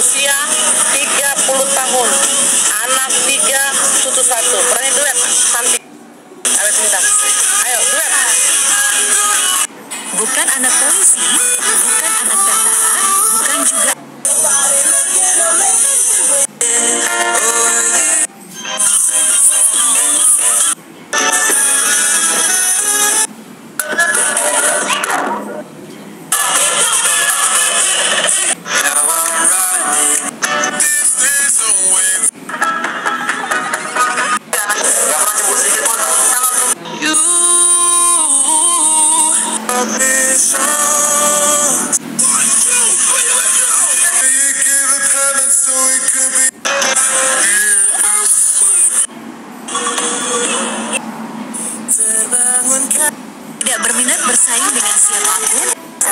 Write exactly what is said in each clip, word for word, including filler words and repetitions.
usia tiga puluh tahun, anak tiga, cucu satu. Berani duet, cantik. Awet minta. Ayo, duet. Bukan anak polisi, bukan anak tentara, bukan juga tidak berminat bersaing dengan siapapun.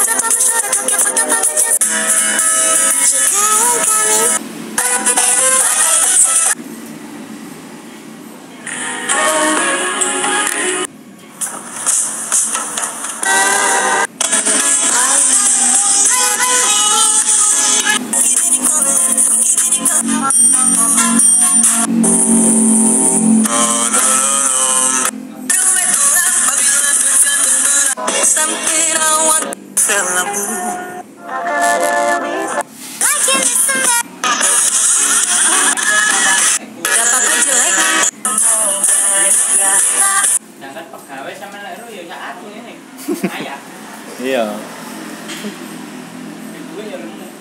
Something I want feel labu. Gak apa-apa jelek. Jangan pegawai sama leru ya nyak aku ini. Ayah. Iya. Gue ya